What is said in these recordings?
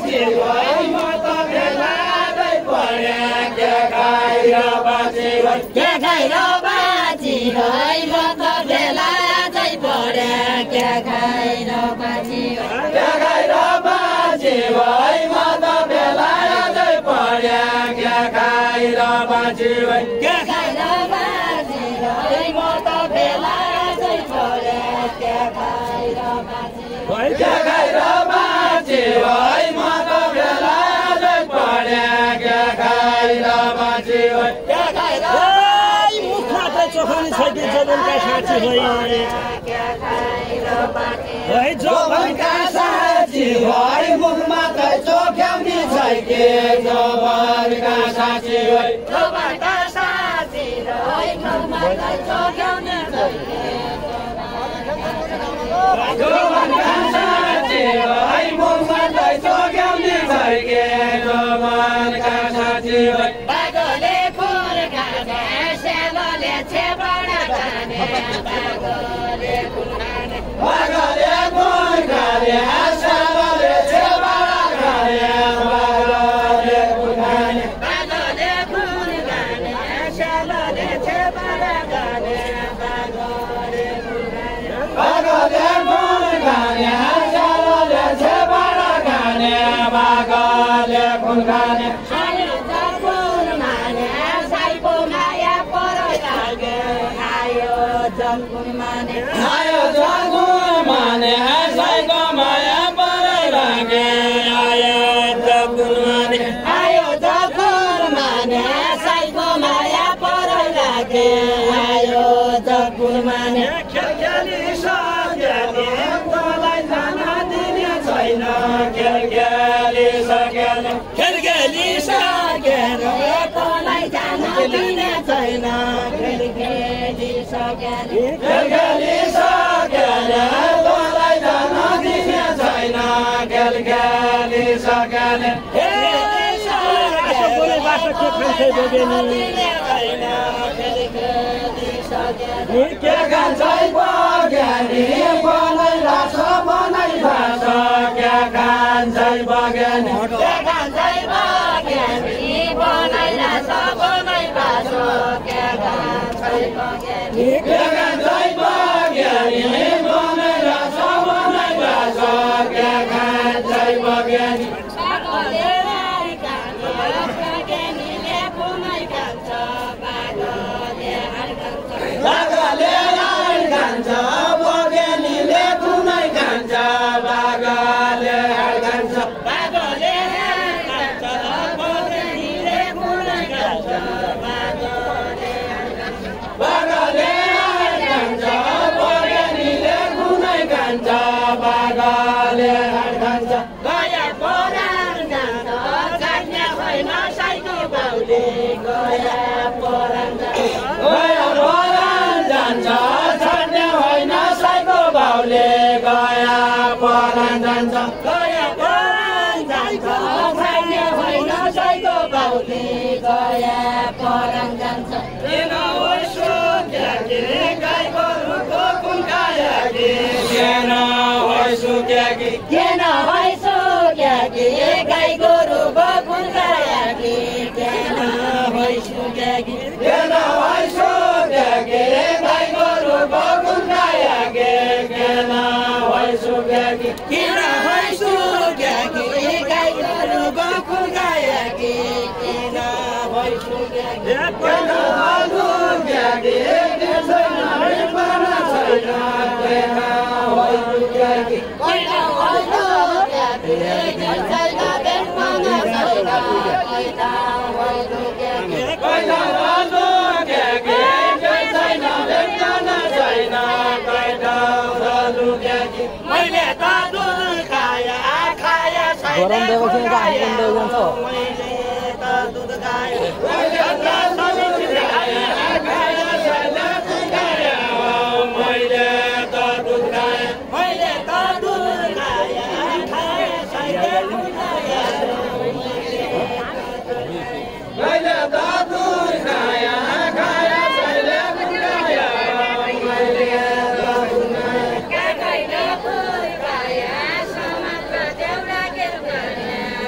बाँची भई म त बेलादै पढे के खाएर बाँची भई के खाएर बाँची भई म त बेलादै पढे के खाएर बाँची के खाएर बाँची भई म त बेलादै पढे के खाएर बाँची भई के खाएर बाँची भई म त बेलादै पढे के खाएर बाँची के खाएर बाँची भई म त बेलादै पढे के खाएर बाँची भई के खाएर मुखमा त चोखनी छैन जबनका साथी भई के खाएर बाँची है जबनका साथी भई मुखमा त चोख्याउने छैके जबनका साथी भई जबनका साथी भई मुखमा त चोख्याउने छैके जबनका साथी भई मुखमा त चोख्याउने छैके जबनका साथी भई बागले फुल खाने सेलोले छेपडा खाने बागले फुल खाने बागले फुल खाने सेलोले छेपडा खाने बागले फुल खाने बागले फुल खाने सेलोले छेपडा खाने बागले फुल खाने बागले फुल खाने सेलोले छेपडा खाने बागले फुल खाने आयो जगुल माने साइको माया परो लागे आयो जगुल माने आयो जगुल माने साइको माया परै लागे आयो जगुल माने आयो जगुल माने साइको माया परो लागे आयो जगुल माने खेलखेली सकेले तँलाई जान दिने छैन खेलखेली सकेले खेलखेली सकेर तँलाई जान दिने छैन खेलखेली सकेर खेलखेली सकेले तँलाई जान दिने छैन खेलखेली सकेले के खान्छै बग्यानी बनाइ राछ बनाइ भाष के खान्छै बग्यानी के खान्छै बग्यानी बनाइला सबनै भाष के खान्छै बग्यानी के खान्छै बग्यानी बनाइ राछ बनाइ भाष के खान्छै बग्यानी बागले राई खान्छ बग्यानीले कुनै खान्छ बागले हार खान्छ बागले राई खान्छ बग्यानीले कुनै खान्छ बागले हार खान्छ बागले हार खान्छ बग्यानीले कुनै खान्छ बागले हार खान्छ बागले हार खान्छ बग्यानीले कुनै खान्छ बागले हार खान्छ गया परान जान्छ काट्ने होइन साइको बाउले गया परान जान्छ गया परान जान्छ छाड्ने होइन साइको भाउले गया परान जान्छ गया परान जान्छ काट्ने होइन साइको बाउले गया परान जान्छ किन होइसो क्याकी गाई गोरुको कुन कायाकी किन होइसो क्याकी किन भइसो क्याकी गाई गोरु बकुन कायाकी किन भइसो क्याकी किन होइसो क्याकी गाई गोरुको कुन कायाकी किन होइसो क्याकी किन भइसो क्याकी गाई गोरु बकुन कायाकी किन भइसो क्याकी किन होइसो क्याकी छैन रिपना छैन किन होइसो क्याकी किन भइसो क्याकी छैन बेसमा छैन किन भइसो क्याकी कैला भालो क्याकी छैन बेचना छैन कैला भालो क्याकी मैले त दुध खाया खाया छैन गरम देवपछि त हामी पनि देउ जान्छ मैले त दुध खाया मैले त दुध खाया खाया छैन खाया मैले त दुध खाया मैले त दुध खाया खाया छैन खाया मैले त दुध खाया खाया छैन खाया मैले त दुध खाया काकैले फुल खाया समाजमा देउरा के खाया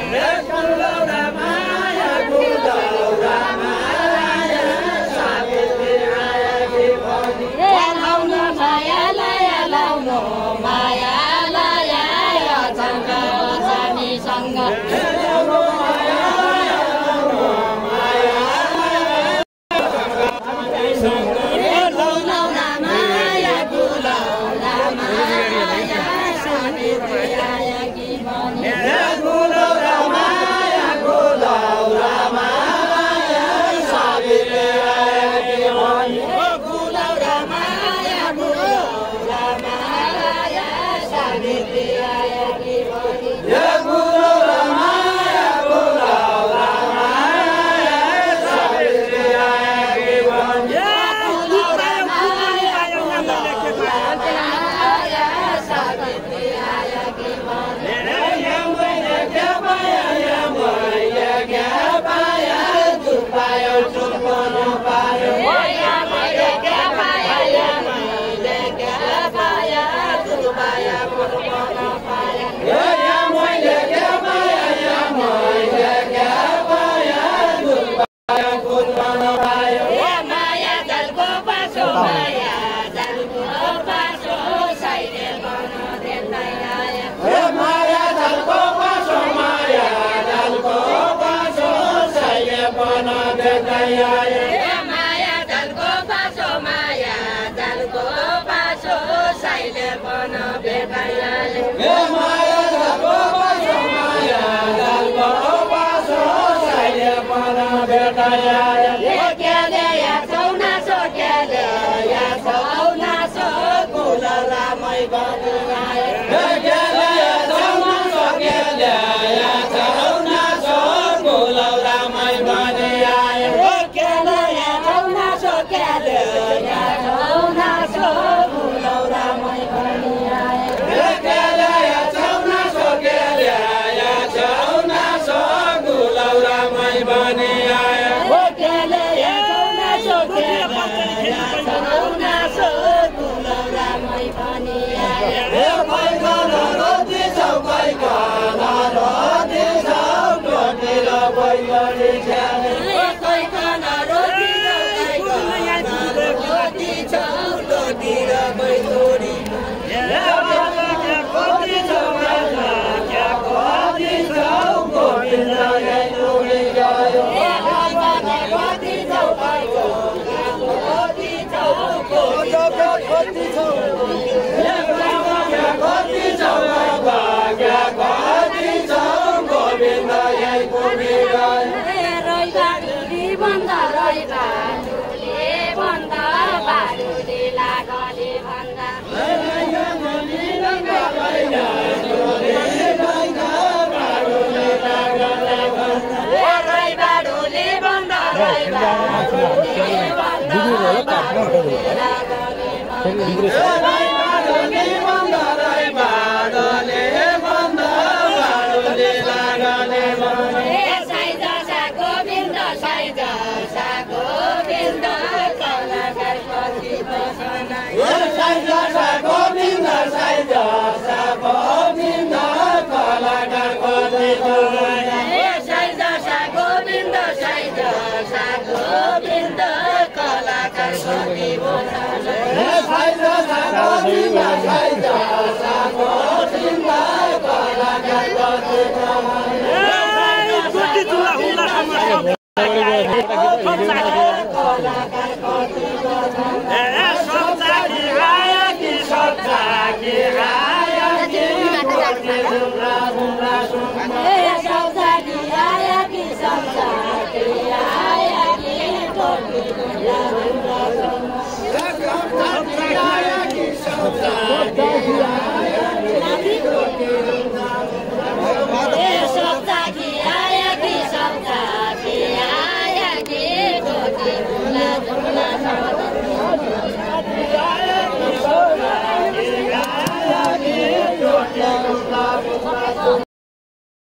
Hey,